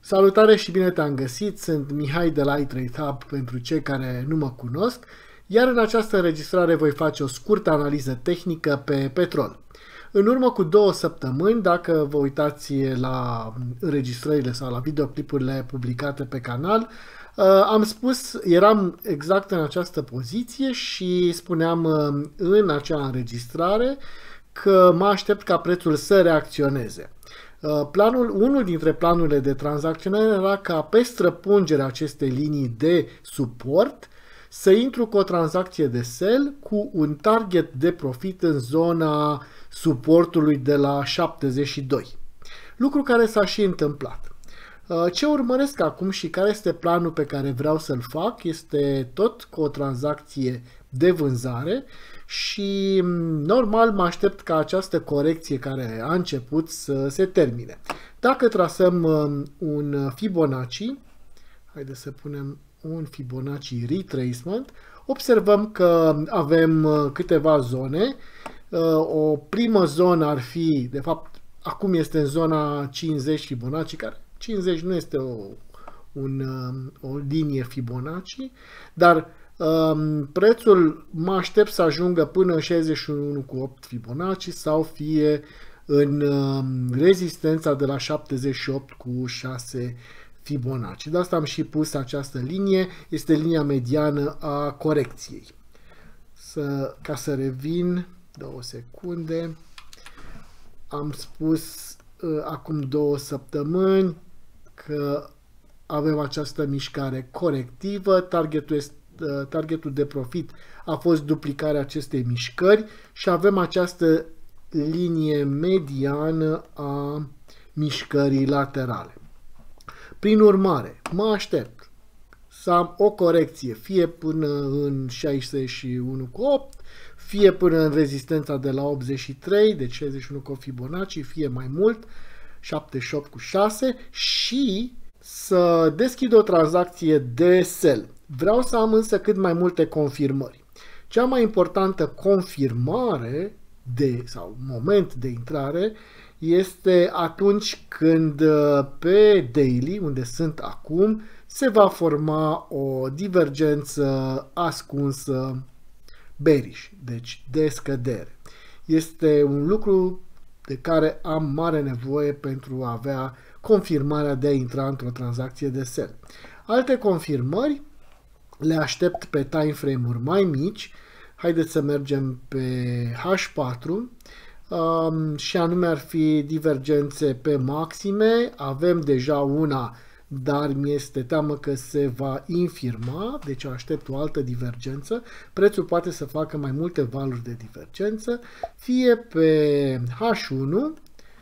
Salutare și bine te-am găsit, sunt Mihai de la iTrade Hub pentru cei care nu mă cunosc, iar în această înregistrare voi face o scurtă analiză tehnică pe petrol. În urmă cu 2 săptămâni, dacă vă uitați la înregistrările sau la videoclipurile publicate pe canal, am spus, eram exact în această poziție și spuneam în acea înregistrare că mă aștept ca prețul să reacționeze. Unul dintre planurile de tranzacționare era ca pe străpungerea acestei linii de suport să intru cu o tranzacție de sell cu un target de profit în zona suportului de la 72. Lucru care s-a și întâmplat. Ce urmăresc acum și care este planul pe care vreau să-l fac este tot cu o tranzacție de vânzare și normal mă aștept ca această corecție care a început să se termine. Dacă trasăm un Fibonacci, haideți să punem un Fibonacci retracement, observăm că avem câteva zone. O primă zonă ar fi, de fapt, acum este în zona 50 Fibonacci, care 50 nu este o linie Fibonacci, dar prețul mă aștept să ajungă până în 61,8 Fibonacci sau fie în rezistența de la 78,6 Fibonacci. De asta am și pus această linie, este linia mediană a corecției. Ca să revin, 2 secunde, am spus acum 2 săptămâni că avem această mișcare corectivă, targetul de profit a fost duplicarea acestei mișcări și avem această linie mediană a mișcării laterale. Prin urmare, mă aștept să am o corecție fie până în 61,8, fie până în rezistența de la 83, deci 61 cu Fibonacci, fie mai mult, 78,6 și să deschid o tranzacție de sell. Vreau să am însă cât mai multe confirmări. Cea mai importantă confirmare sau moment de intrare este atunci când pe daily, unde sunt acum, se va forma o divergență ascunsă bearish, deci de scădere. Este un lucru de care am mare nevoie pentru a avea confirmarea de a intra într-o tranzacție de sell. Alte confirmări le aștept pe timeframe-uri mai mici. Haideți să mergem pe H4 și anume ar fi divergențe pe maxime. Avem deja una, dar mi-este teamă că se va infirma, deci aștept o altă divergență. Prețul poate să facă mai multe valuri de divergență, fie pe H1,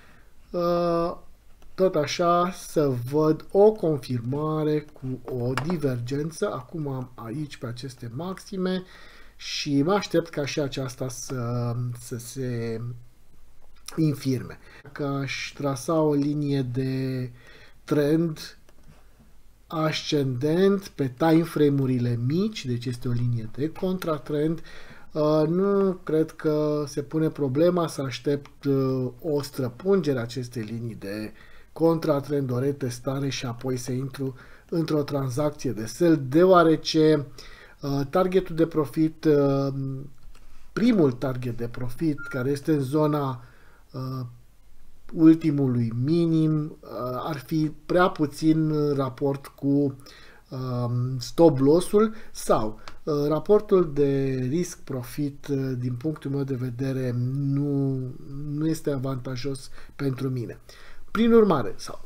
tot așa să văd o confirmare cu o divergență. Acum am aici pe aceste maxime și mă aștept ca și aceasta să se infirme. Dacă aș trasa o linie de trend ascendent pe timeframe-urile mici, deci este o linie de contratrend, nu cred că se pune problema să aștept o străpungere a acestei linii de contratrend, o retestare și apoi să intru într-o tranzacție de sell, deoarece targetul de profit, primul target de profit, care este în zona ultimului minim, ar fi prea puțin în raport cu stop loss-ul sau raportul de risc-profit din punctul meu de vedere nu este avantajos pentru mine. Prin urmare, sau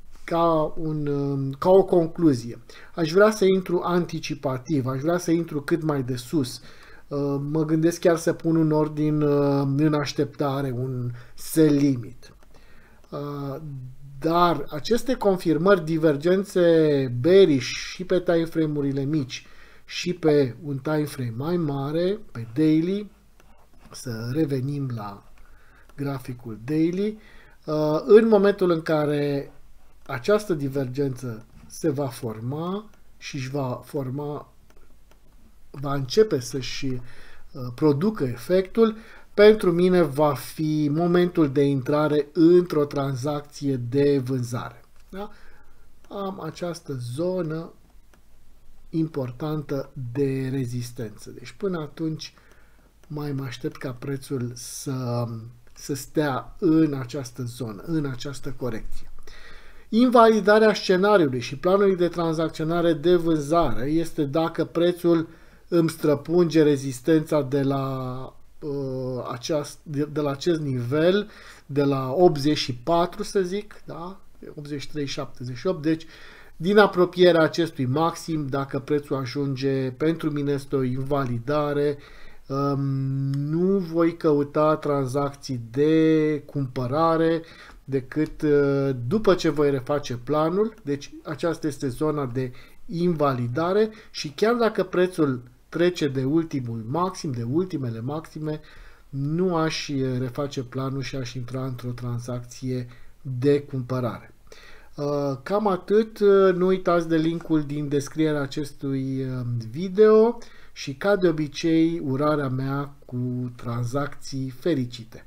ca o concluzie, aș vrea să intru anticipativ, aș vrea să intru cât mai de sus. Mă gândesc chiar să pun un ordin în așteptare, un sell limit. Dar aceste confirmări, divergențe bearish și pe timeframe-urile mici și pe un timeframe mai mare, pe daily, să revenim la graficul daily, în momentul în care această divergență se va forma și își va începe să-și producă efectul, pentru mine va fi momentul de intrare într-o tranzacție de vânzare. Da? am această zonă importantă de rezistență. Deci până atunci mai mă aștept ca prețul să stea în această zonă, în această corecție. Invalidarea scenariului și planului de tranzacționare de vânzare este dacă prețul îmi străpunge rezistența de la acest nivel, de la 84, să zic, da? 83,78, deci din apropierea acestui maxim, dacă prețul ajunge, pentru mine este o invalidare, nu voi căuta tranzacții de cumpărare decât după ce voi reface planul, deci aceasta este zona de invalidare și chiar dacă prețul trece de ultimul maxim, de ultimele maxime, nu aș reface planul și aș intra într-o tranzacție de cumpărare. Cam atât, nu uitați de linkul din descrierea acestui video și ca de obicei urarea mea cu tranzacții fericite.